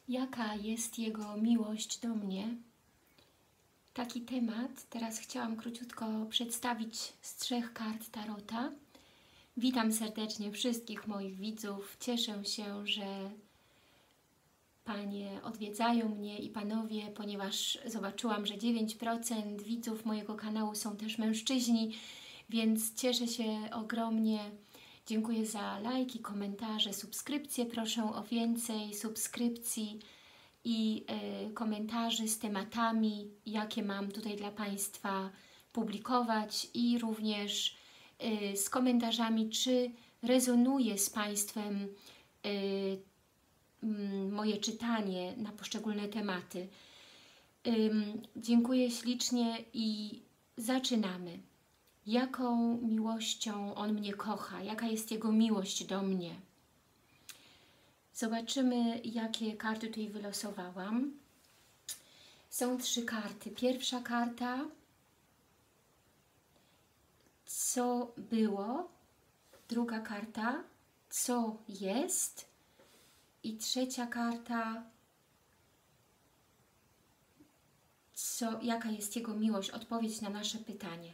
Jaka jest Jego miłość do mnie? Taki temat teraz chciałam króciutko przedstawić z 3 kart Tarota. Witam serdecznie wszystkich moich widzów. Cieszę się, że Panie odwiedzają mnie i Panowie, ponieważ zobaczyłam, że 9% widzów mojego kanału są też mężczyźni, więc cieszę się ogromnie. Dziękuję za lajki, komentarze, subskrypcje. Proszę o więcej subskrypcji i komentarzy z tematami, jakie mam tutaj dla Państwa publikować, i również z komentarzami, czy rezonuje z Państwem moje czytanie na poszczególne tematy. Dziękuję ślicznie i zaczynamy. Jaką miłością On mnie kocha? Jaka jest Jego miłość do mnie? Zobaczymy, jakie karty tutaj wylosowałam. Są 3 karty. Pierwsza karta, co było. Druga karta, co jest. I trzecia karta, jaka jest Jego miłość? Odpowiedź na nasze pytanie.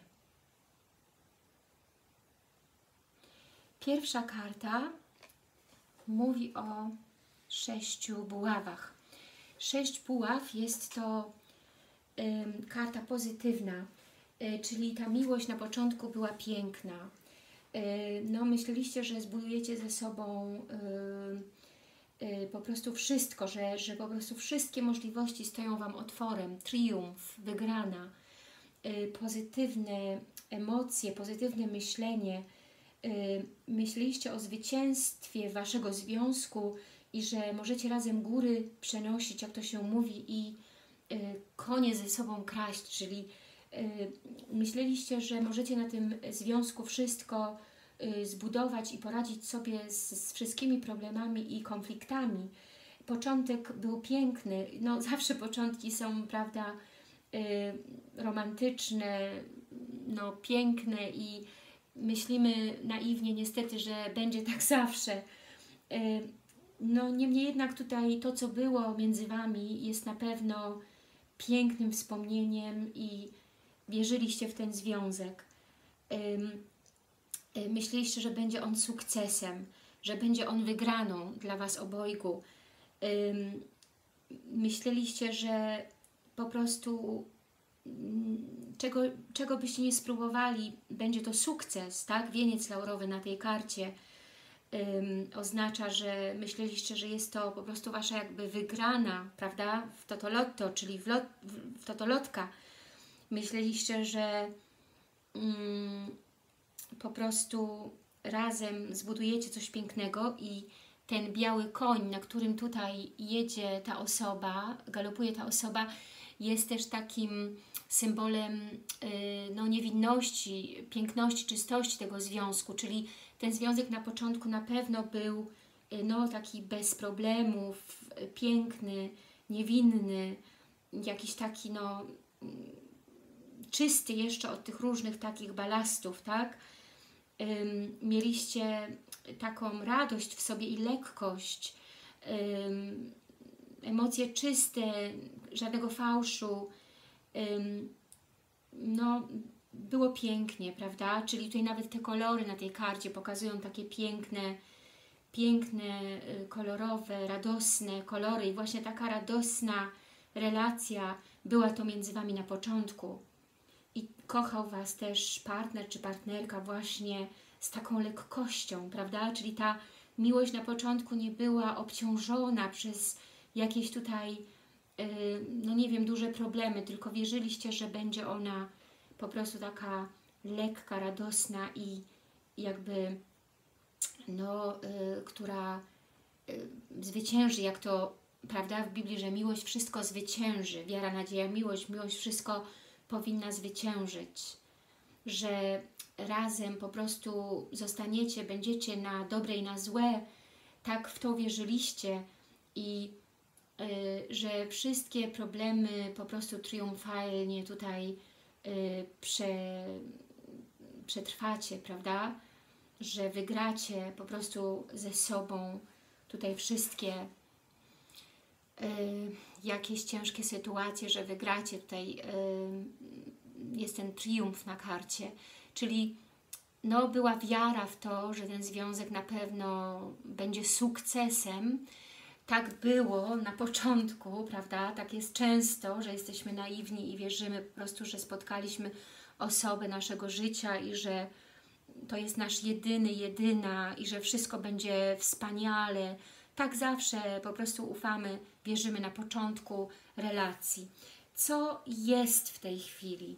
Pierwsza karta mówi o 6 buławach. 6 buław jest to karta pozytywna, czyli ta miłość na początku była piękna. No, myśleliście, że zbudujecie ze sobą po prostu wszystko, że po prostu wszystkie możliwości stoją Wam otworem, triumf, wygrana, pozytywne emocje, pozytywne myślenie. Myśleliście o zwycięstwie Waszego związku i że możecie razem góry przenosić, jak to się mówi, i konie ze sobą kraść, czyli myśleliście, że możecie na tym związku wszystko zbudować i poradzić sobie z wszystkimi problemami i konfliktami. Początek był piękny, no zawsze początki są, prawda, romantyczne, no piękne i myślimy naiwnie niestety, że będzie tak zawsze. No niemniej jednak tutaj to, co było między Wami, jest na pewno pięknym wspomnieniem i wierzyliście w ten związek. Myśleliście, że będzie on sukcesem, że będzie on wygraną dla Was obojgu. Myśleliście, że po prostu czego byście nie spróbowali, będzie to sukces, tak? Wieniec laurowy na tej karcie oznacza, że myśleliście, że jest to po prostu Wasza jakby wygrana, prawda? W totolotto, czyli w totolotka. Myśleliście, że po prostu razem zbudujecie coś pięknego i ten biały koń, na którym tutaj jedzie ta osoba, galopuje ta osoba, jest też takim symbolem no, niewinności, piękności, czystości tego związku, czyli ten związek na początku na pewno był no, taki bez problemów, piękny, niewinny, jakiś taki no, czysty jeszcze od tych różnych takich balastów, tak? Mieliście taką radość w sobie i lekkość, emocje czyste, żadnego fałszu, no było pięknie, prawda? Czyli tutaj nawet te kolory na tej karcie pokazują takie piękne, kolorowe, radosne kolory i właśnie taka radosna relacja była to między Wami na początku. I kochał Was też partner czy partnerka właśnie z taką lekkością, prawda? Czyli ta miłość na początku nie była obciążona przez jakieś tutaj, no nie wiem, duże problemy, tylko wierzyliście, że będzie ona po prostu taka lekka, radosna i jakby, no, która zwycięży, jak to, prawda, w Biblii, że miłość wszystko zwycięży, wiara, nadzieja, miłość wszystko powinna zwyciężyć, że razem po prostu zostaniecie, będziecie na dobre i na złe, tak w to wierzyliście i że wszystkie problemy po prostu triumfalnie tutaj przetrwacie, prawda, że wygracie po prostu ze sobą tutaj wszystkie jakieś ciężkie sytuacje, że wygracie tutaj, jest ten triumf na karcie, czyli no, była wiara w to, że ten związek na pewno będzie sukcesem. Tak było na początku, prawda? Tak jest często, że jesteśmy naiwni i wierzymy po prostu, że spotkaliśmy osobę naszego życia i że to jest nasz jedyny, jedyna i że wszystko będzie wspaniale. Tak zawsze po prostu ufamy, wierzymy na początku relacji. Co jest w tej chwili?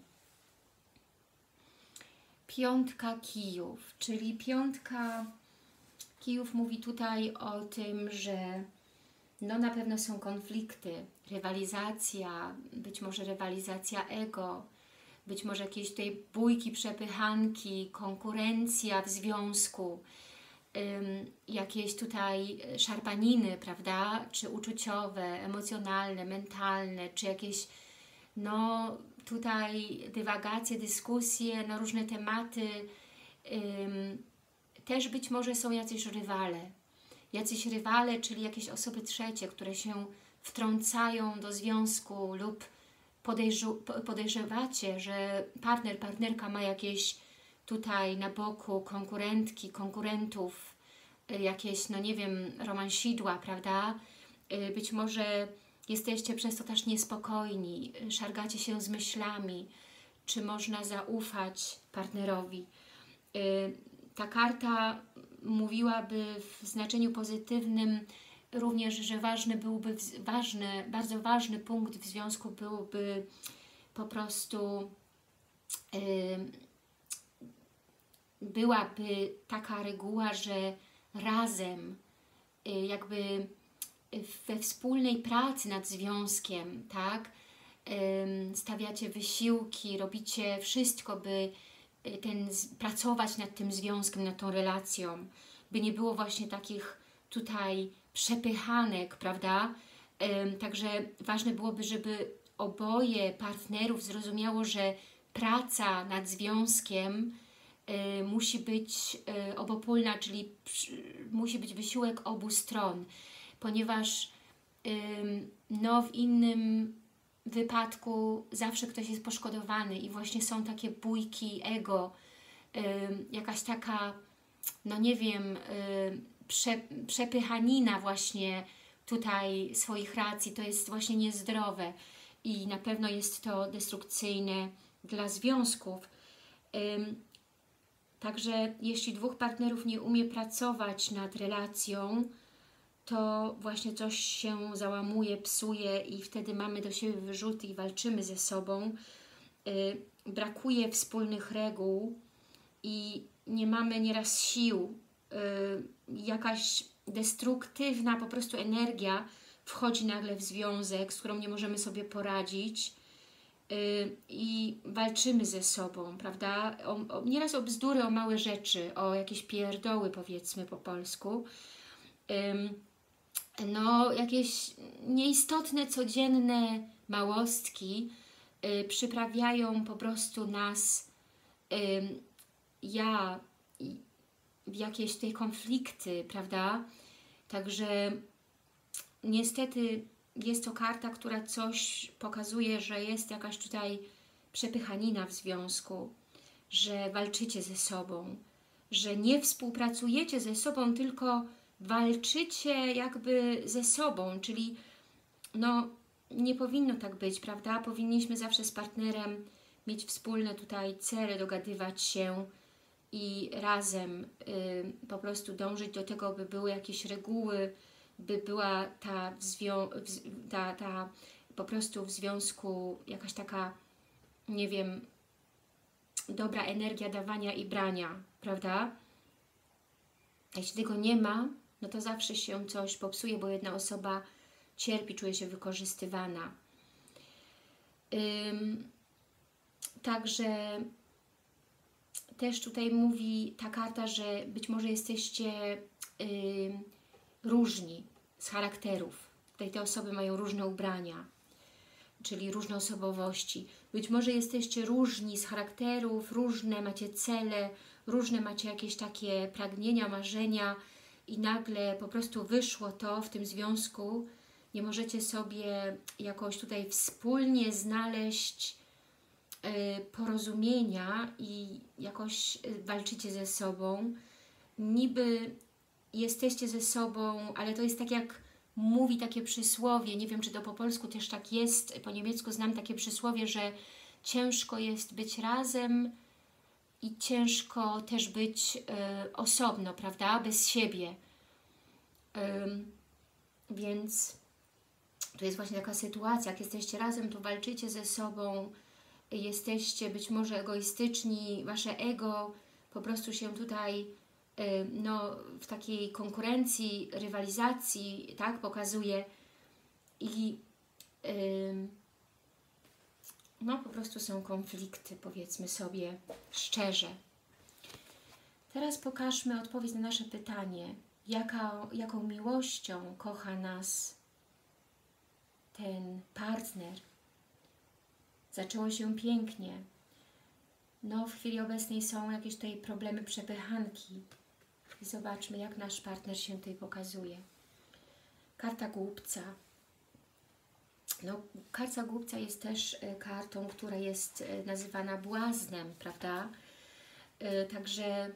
Piątka kijów, czyli piątka kijów mówi tutaj o tym, że no na pewno są konflikty, rywalizacja, być może rywalizacja ego, być może jakieś tutaj bójki, przepychanki, konkurencja w związku, jakieś tutaj szarpaniny, prawda, czy uczuciowe, emocjonalne, mentalne, czy jakieś no tutaj dywagacje, dyskusje na różne tematy. Też być może są jacyś rywale, czyli jakieś osoby trzecie, które się wtrącają do związku lub podejrzewacie, że partner, partnerka ma jakieś tutaj na boku konkurentki, konkurentów, jakieś, no nie wiem, romansidła, prawda? Być może jesteście przez to też niespokojni, szargacie się z myślami, czy można zaufać partnerowi. Ta karta mówiłaby w znaczeniu pozytywnym również, że bardzo ważny punkt w związku byłby po prostu byłaby taka reguła, że razem jakby we wspólnej pracy nad związkiem, tak, stawiacie wysiłki, robicie wszystko, by pracować nad tym związkiem, nad tą relacją, by nie było właśnie takich tutaj przepychanek, prawda? Także ważne byłoby, żeby oboje partnerów zrozumiało, że praca nad związkiem musi być obopólna, czyli musi być wysiłek obu stron, ponieważ no, w innym wypadku zawsze ktoś jest poszkodowany i właśnie są takie bójki ego, jakaś taka, no nie wiem, przepychanina właśnie tutaj swoich racji, to jest właśnie niezdrowe i na pewno jest to destrukcyjne dla związków. Także jeśli dwóch partnerów nie umie pracować nad relacją, to właśnie coś się załamuje, psuje i wtedy mamy do siebie wyrzuty i walczymy ze sobą. Brakuje wspólnych reguł i nie mamy nieraz sił. Jakaś destruktywna po prostu energia wchodzi nagle w związek, z którą nie możemy sobie poradzić i walczymy ze sobą, prawda? Nieraz o bzdury, o małe rzeczy, o jakieś pierdoły, powiedzmy po polsku. No, jakieś nieistotne, codzienne małostki przyprawiają po prostu nas w jakieś tej konflikty, prawda? Także niestety jest to karta, która coś pokazuje, że jest jakaś tutaj przepychanina w związku, że walczycie ze sobą, że nie współpracujecie ze sobą, tylko walczycie jakby ze sobą, czyli no nie powinno tak być, prawda? Powinniśmy zawsze z partnerem mieć wspólne tutaj cele, dogadywać się i razem po prostu dążyć do tego, by były jakieś reguły, by była ta po prostu w związku jakaś taka, nie wiem, dobra energia dawania i brania, prawda? Jeśli tego nie ma, no to zawsze się coś popsuje, bo jedna osoba cierpi, czuje się wykorzystywana. Także też tutaj mówi ta karta, że być może jesteście różni z charakterów. Tutaj te osoby mają różne ubrania, czyli różne osobowości. Być może jesteście różni z charakterów, różne macie cele, różne macie jakieś takie pragnienia, marzenia i nagle po prostu wyszło to w tym związku, nie możecie sobie jakoś tutaj wspólnie znaleźć porozumienia i jakoś walczycie ze sobą. Niby jesteście ze sobą, ale to jest tak jak mówi takie przysłowie, nie wiem czy to po polsku też tak jest, po niemiecku znam takie przysłowie, że ciężko jest być razem i ciężko też być osobno, prawda, bez siebie. Więc to jest właśnie taka sytuacja, jak jesteście razem, to walczycie ze sobą, jesteście być może egoistyczni, wasze ego po prostu się tutaj no, w takiej konkurencji, rywalizacji, tak, pokazuje i no po prostu są konflikty, powiedzmy sobie szczerze. Teraz pokażmy odpowiedź na nasze pytanie. Jaką miłością kocha nas ten partner? Zaczęło się pięknie. No w chwili obecnej są jakieś tutaj problemy przepychanki. I zobaczmy, jak nasz partner się tutaj pokazuje. Karta głupca. No, karta głupca jest też kartą, która jest nazywana błaznem, prawda? Także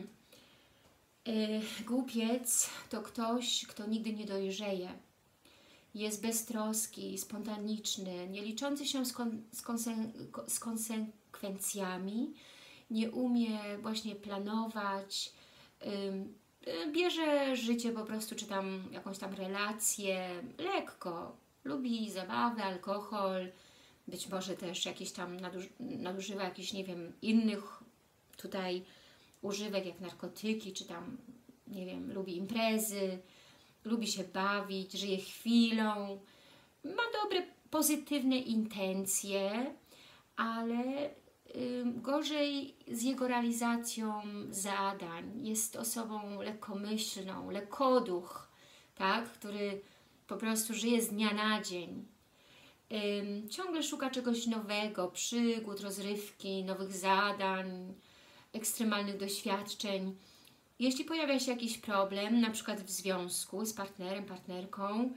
głupiec to ktoś, kto nigdy nie dojrzeje. Jest beztroski, spontaniczny, nie liczący się z konsekwencjami, nie umie właśnie planować, bierze życie po prostu, czy tam jakąś tam relację lekko, lubi zabawę, alkohol, być może też jakieś tam nadużywa jakichś, nie wiem, innych tutaj używek jak narkotyki, czy tam, nie wiem, lubi imprezy, lubi się bawić, żyje chwilą, ma dobre, pozytywne intencje, ale gorzej z jego realizacją zadań. Jest osobą lekkomyślną, lekkoduch, tak? Który po prostu żyje z dnia na dzień. Ciągle szuka czegoś nowego, przygód, rozrywki, nowych zadań, ekstremalnych doświadczeń. Jeśli pojawia się jakiś problem, na przykład w związku z partnerem, partnerką,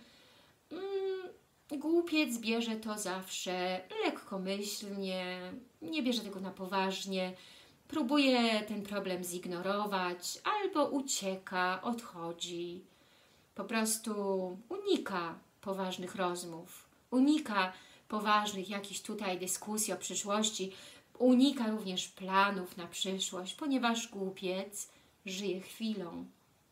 głupiec bierze to zawsze lekkomyślnie, nie bierze tego na poważnie, próbuje ten problem zignorować albo ucieka, odchodzi. Po prostu unika poważnych rozmów, unika poważnych jakichś tutaj dyskusji o przyszłości, unika również planów na przyszłość, ponieważ głupiec żyje chwilą.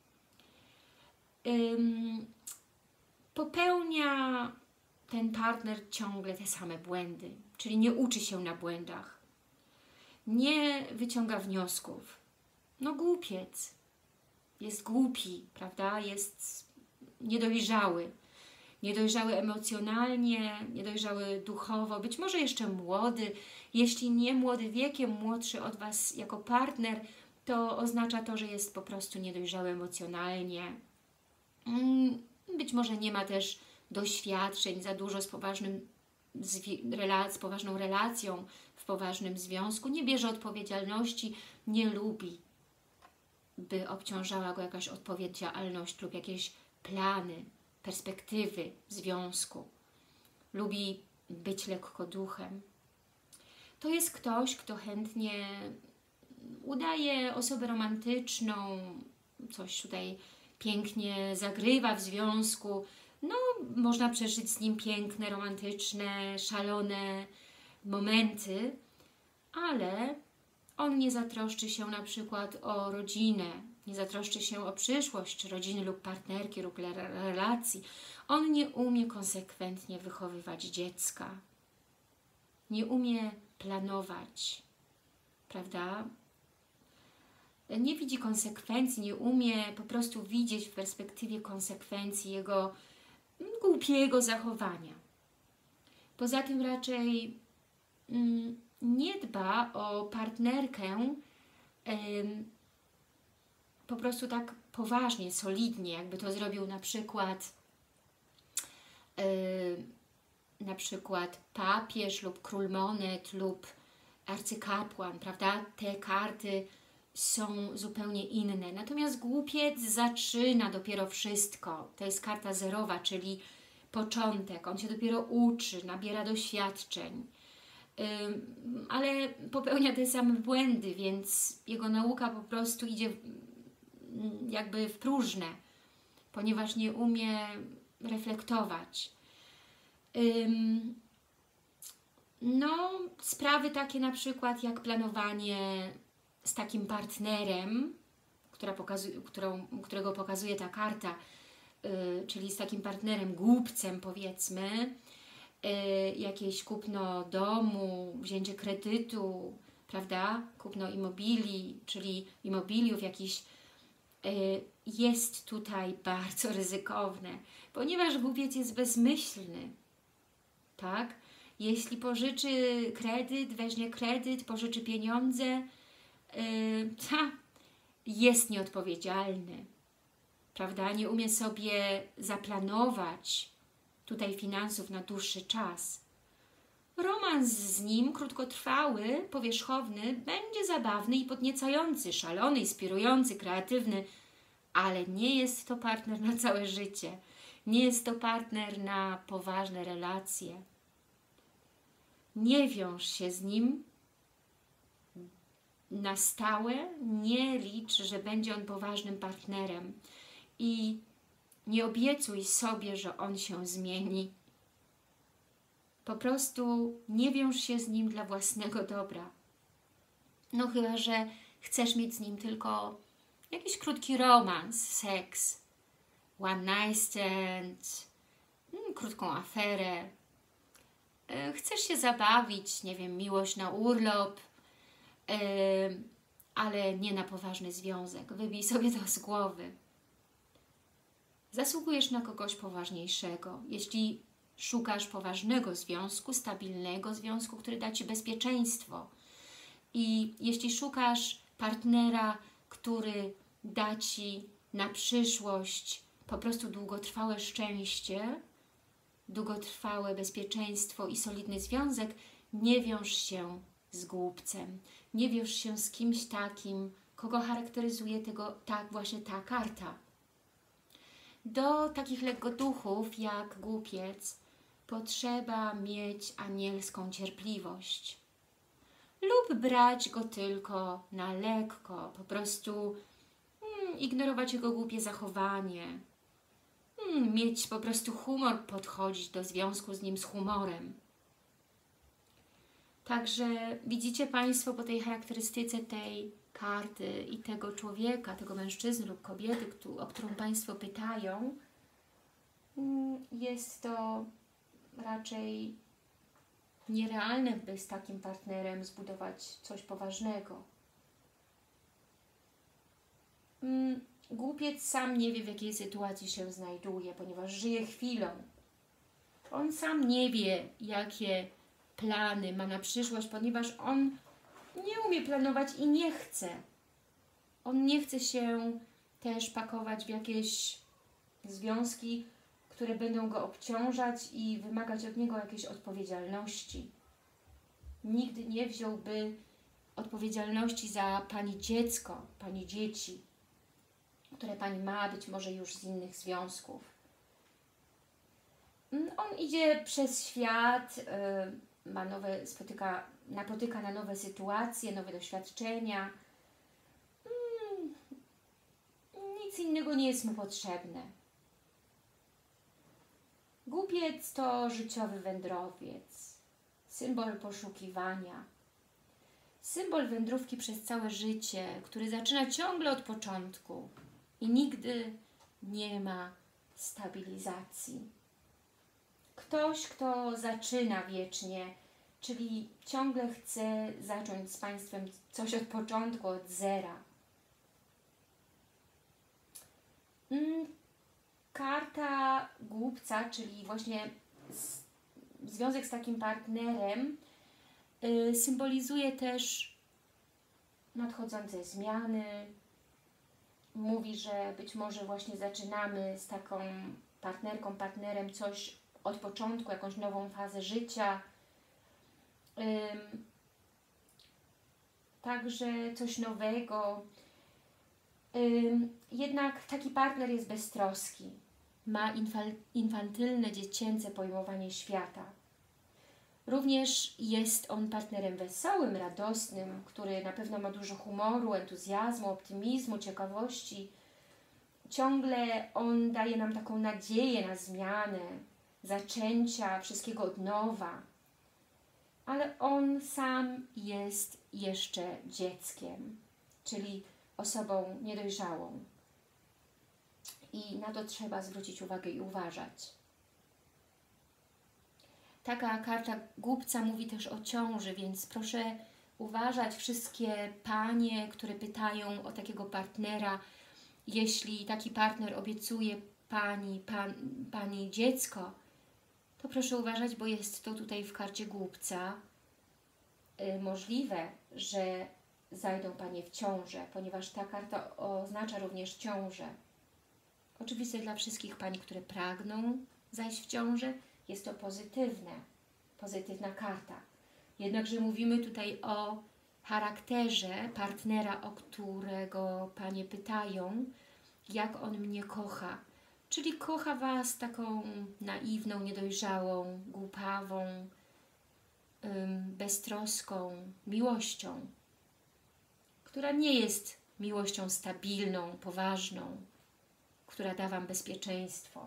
Popełnia ten partner ciągle te same błędy, czyli nie uczy się na błędach, nie wyciąga wniosków. No głupiec, jest głupi, prawda, jest niedojrzały emocjonalnie, niedojrzały duchowo, być może jeszcze młody. Jeśli nie młody wiekiem, młodszy od Was jako partner, to oznacza to, że jest po prostu niedojrzały emocjonalnie. Być może nie ma też doświadczeń za dużo z poważną relacją, w poważnym związku, nie bierze odpowiedzialności, nie lubi, by obciążała go jakaś odpowiedzialność lub jakieś plany, perspektywy związku. Lubi być lekkoduchem. To jest ktoś, kto chętnie udaje osobę romantyczną, coś tutaj pięknie zagrywa w związku. No, można przeżyć z nim piękne, romantyczne, szalone momenty, ale on nie zatroszczy się na przykład o rodzinę, nie zatroszczy się o przyszłość rodziny lub partnerki lub relacji. On nie umie konsekwentnie wychowywać dziecka. Nie umie planować, prawda? Nie widzi konsekwencji, nie umie po prostu widzieć w perspektywie konsekwencji jego głupiego zachowania. Poza tym raczej nie dba o partnerkę po prostu tak poważnie, solidnie, jakby to zrobił na przykład papież lub król monet lub arcykapłan, prawda? Te karty są zupełnie inne. Natomiast głupiec zaczyna dopiero wszystko. To jest karta zerowa, czyli początek, on się dopiero uczy, nabiera doświadczeń, ale popełnia te same błędy, więc jego nauka po prostu idzie jakby w próżne, ponieważ nie umie reflektować. No, sprawy takie na przykład jak planowanie z takim partnerem, którego pokazuje ta karta, czyli z takim partnerem głupcem, powiedzmy, jakieś kupno domu, wzięcie kredytu, prawda, kupno immobilii, czyli immobiliów jakichś, jest tutaj bardzo ryzykowne, ponieważ głupiec jest bezmyślny, tak? Jeśli pożyczy kredyt, weźmie kredyt, pożyczy pieniądze, jest nieodpowiedzialny, prawda? Nie umie sobie zaplanować tutaj finansów na dłuższy czas. Romans z nim, krótkotrwały, powierzchowny, będzie zabawny i podniecający, szalony, inspirujący, kreatywny, ale nie jest to partner na całe życie. Nie jest to partner na poważne relacje. Nie wiąż się z nim na stałe, nie licz, że będzie on poważnym partnerem i nie obiecuj sobie, że on się zmieni. Po prostu nie wiąż się z nim dla własnego dobra. No chyba, że chcesz mieć z nim tylko jakiś krótki romans, seks, one night stand, krótką aferę. Chcesz się zabawić, nie wiem, miłość na urlop, ale nie na poważny związek. Wybij sobie to z głowy. Zasługujesz na kogoś poważniejszego. Jeśli szukasz poważnego związku, stabilnego związku, który da Ci bezpieczeństwo, i jeśli szukasz partnera, który da Ci na przyszłość po prostu długotrwałe szczęście, długotrwałe bezpieczeństwo i solidny związek, nie wiąż się z głupcem. Nie wiąż się z kimś takim, kogo charakteryzuje właśnie ta karta. Do takich lekkoduchów jak głupiec potrzeba mieć anielską cierpliwość lub brać go tylko na lekko, po prostu ignorować jego głupie zachowanie, mieć po prostu humor, podchodzić do związku z nim z humorem. Także widzicie Państwo po tej charakterystyce tej karty i tego człowieka, tego mężczyzny lub kobiety, o którą Państwo pytają, jest to raczej nierealne, by z takim partnerem zbudować coś poważnego. Głupiec sam nie wie, w jakiej sytuacji się znajduje, ponieważ żyje chwilą. On sam nie wie, jakie plany ma na przyszłość, ponieważ on nie umie planować i nie chce. On nie chce się też pakować w jakieś związki, które będą go obciążać i wymagać od niego jakiejś odpowiedzialności. Nigdy nie wziąłby odpowiedzialności za Pani dziecko, Pani dzieci, które Pani ma, być może już z innych związków. On idzie przez świat, napotyka na nowe sytuacje, nowe doświadczenia. Nic innego nie jest mu potrzebne. Głupiec to życiowy wędrowiec, symbol poszukiwania, symbol wędrówki przez całe życie, który zaczyna ciągle od początku i nigdy nie ma stabilizacji. Ktoś, kto zaczyna wiecznie, czyli ciągle chce zacząć z Państwem coś od początku, od zera. Karta głupca, czyli właśnie związek z takim partnerem, symbolizuje też nadchodzące zmiany. Mówi, że być może właśnie zaczynamy z taką partnerką, partnerem coś od początku, jakąś nową fazę życia. Także coś nowego. Jednak taki partner jest beztroski. ma infantylne, dziecięce pojmowanie świata. Również jest on partnerem wesołym, radosnym, który na pewno ma dużo humoru, entuzjazmu, optymizmu, ciekawości. Ciągle on daje nam taką nadzieję na zmianę, zaczęcia wszystkiego od nowa. Ale on sam jest jeszcze dzieckiem, czyli osobą niedojrzałą. I na to trzeba zwrócić uwagę i uważać. Taka karta głupca mówi też o ciąży, więc proszę uważać wszystkie panie, które pytają o takiego partnera. Jeśli taki partner obiecuje pani dziecko, to proszę uważać, bo jest to tutaj w karcie głupca możliwe, że zajdą panie w ciążę, ponieważ ta karta oznacza również ciążę. Oczywiście dla wszystkich pań, które pragną zajść w ciążę, jest to pozytywna karta. Jednakże mówimy tutaj o charakterze partnera, o którego panie pytają, jak on mnie kocha. Czyli kocha was taką naiwną, niedojrzałą, głupawą, beztroską miłością, która nie jest miłością stabilną, poważną, która da wam bezpieczeństwo.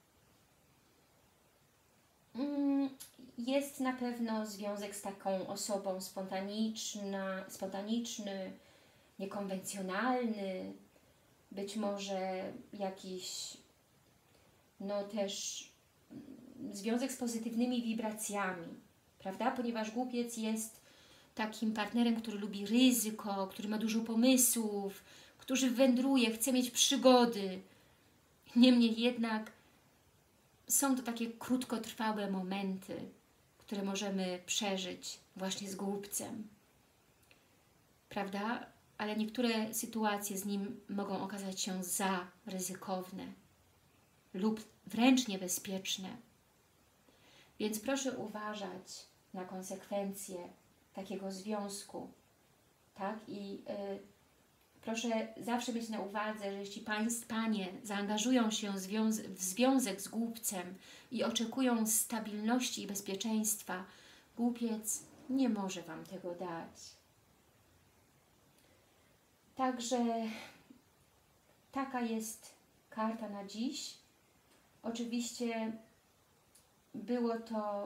Jest na pewno związek z taką osobą spontaniczny, niekonwencjonalny, być może jakiś, no też związek z pozytywnymi wibracjami, prawda? Ponieważ głupiec jest takim partnerem, który lubi ryzyko, który ma dużo pomysłów, który wędruje, chce mieć przygody. Niemniej jednak są to takie krótkotrwałe momenty, które możemy przeżyć właśnie z głupcem, prawda? Ale niektóre sytuacje z nim mogą okazać się za ryzykowne lub wręcz niebezpieczne. Więc proszę uważać na konsekwencje takiego związku, tak? I proszę zawsze mieć na uwadze, że jeśli panie zaangażują się w związek z głupcem i oczekują stabilności i bezpieczeństwa, głupiec nie może wam tego dać. Także taka jest karta na dziś. Oczywiście było to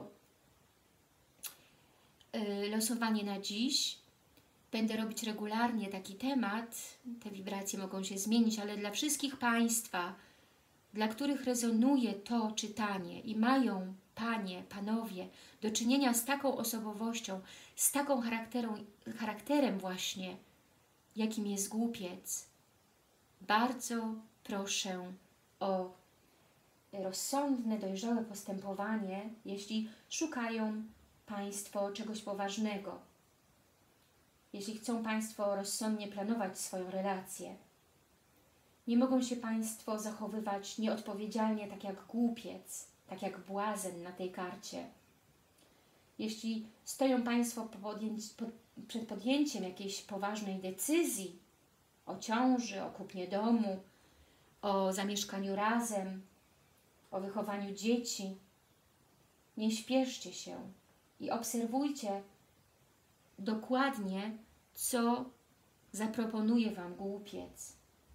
losowanie na dziś. Będę robić regularnie taki temat, te wibracje mogą się zmienić, ale dla wszystkich Państwa, dla których rezonuje to czytanie i mają panie, panowie do czynienia z taką osobowością, z taką charakterem właśnie, jakim jest głupiec, bardzo proszę o rozsądne, dojrzałe postępowanie, jeśli szukają Państwo czegoś poważnego. Jeśli chcą Państwo rozsądnie planować swoją relację. Nie mogą się Państwo zachowywać nieodpowiedzialnie, tak jak głupiec, tak jak błazen na tej karcie. Jeśli stoją Państwo przed podjęciem jakiejś poważnej decyzji o ciąży, o kupnie domu, o zamieszkaniu razem, o wychowaniu dzieci, nie śpieszcie się i obserwujcie dokładnie, co zaproponuje Wam głupiec,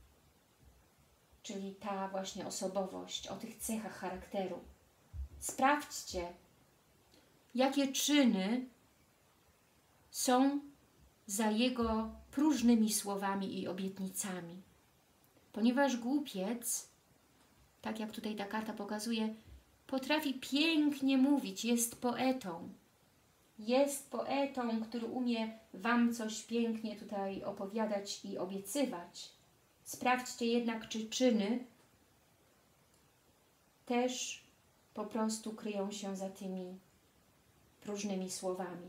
czyli ta właśnie osobowość, o tych cechach charakteru. Sprawdźcie, jakie czyny są za jego próżnymi słowami i obietnicami. Ponieważ głupiec, tak jak tutaj ta karta pokazuje, potrafi pięknie mówić, jest poetą. Jest poetą, który umie Wam coś pięknie tutaj opowiadać i obiecywać. Sprawdźcie jednak, czy czyny też po prostu kryją się za tymi próżnymi słowami.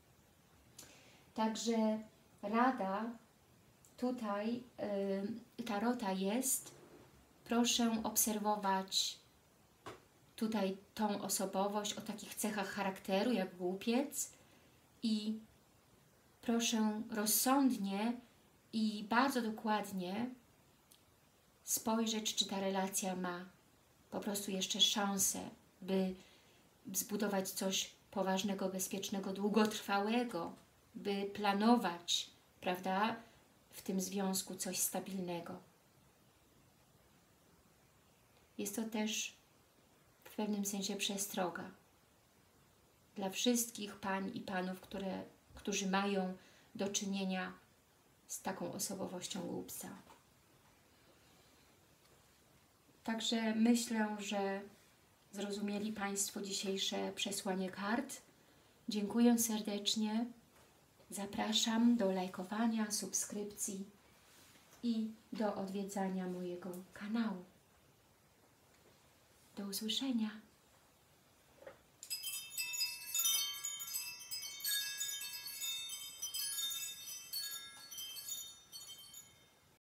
Także rada tutaj tarota jest, proszę obserwować tutaj tą osobowość o takich cechach charakteru jak głupiec i proszę rozsądnie i bardzo dokładnie spojrzeć, czy ta relacja ma po prostu jeszcze szansę, by zbudować coś poważnego, bezpiecznego, długotrwałego, by planować, prawda, w tym związku coś stabilnego. Jest to też w pewnym sensie przestroga dla wszystkich pań i panów, którzy mają do czynienia z taką osobowością głupca. Także myślę, że zrozumieli Państwo dzisiejsze przesłanie kart. Dziękuję serdecznie. Zapraszam do lajkowania, subskrypcji i do odwiedzania mojego kanału. Do usłyszenia.